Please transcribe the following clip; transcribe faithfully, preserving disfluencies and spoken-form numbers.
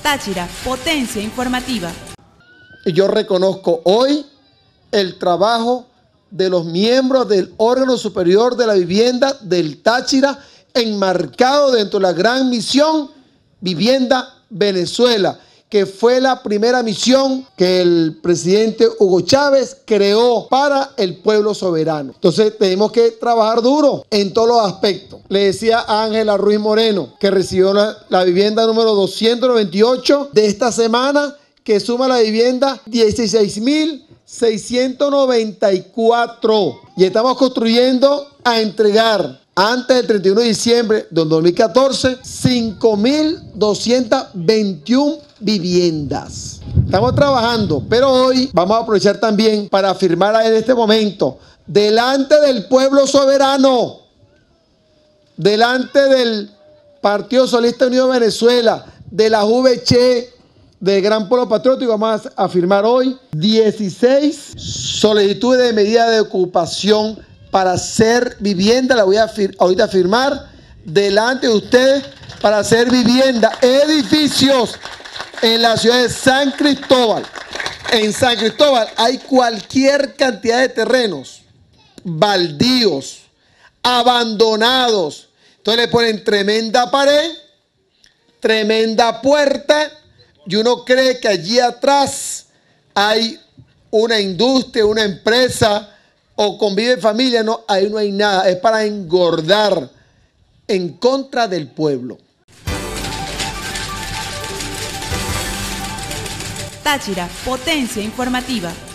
Táchira, potencia informativa. Y yo reconozco hoy el trabajo de los miembros del órgano superior de la vivienda del Táchira, enmarcado dentro de la gran misión Vivienda Venezuela, que fue la primera misión que el presidente Hugo Chávez creó para el pueblo soberano. Entonces tenemos que trabajar duro en todos los aspectos. Le decía a Ángela Ruiz Moreno, que recibió la, la vivienda número doscientos noventa y ocho de esta semana, que suma la vivienda dieciséis mil seiscientos noventa y cuatro. Y estamos construyendo a entregar antes del treinta y uno de diciembre del dos mil catorce, cinco mil doscientas veintiuna viviendas. Estamos trabajando, pero hoy vamos a aprovechar también para afirmar en este momento, delante del pueblo soberano, delante del Partido Socialista Unido de Venezuela, de la U V C, del Gran Polo Patriótico, vamos a afirmar hoy dieciséis solicitudes de medida de ocupación para hacer vivienda. La voy a ahorita firmar delante de ustedes para hacer vivienda, edificios en la ciudad de San Cristóbal. En San Cristóbal hay cualquier cantidad de terrenos baldíos, abandonados. Entonces le ponen tremenda pared, tremenda puerta, y uno cree que allí atrás hay una industria, una empresa, o convive familia. No, ahí no hay nada. Es para engordar en contra del pueblo. Táchira, potencia informativa.